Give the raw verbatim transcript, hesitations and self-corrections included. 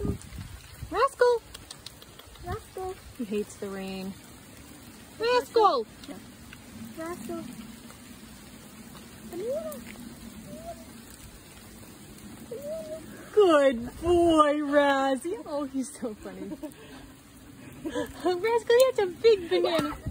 Rascal. Rascal. Rascal. He hates the rain. Rascal. Yeah. Rascal. Good boy, Razzie. Oh, he's so funny. Rascal, that's a big banana.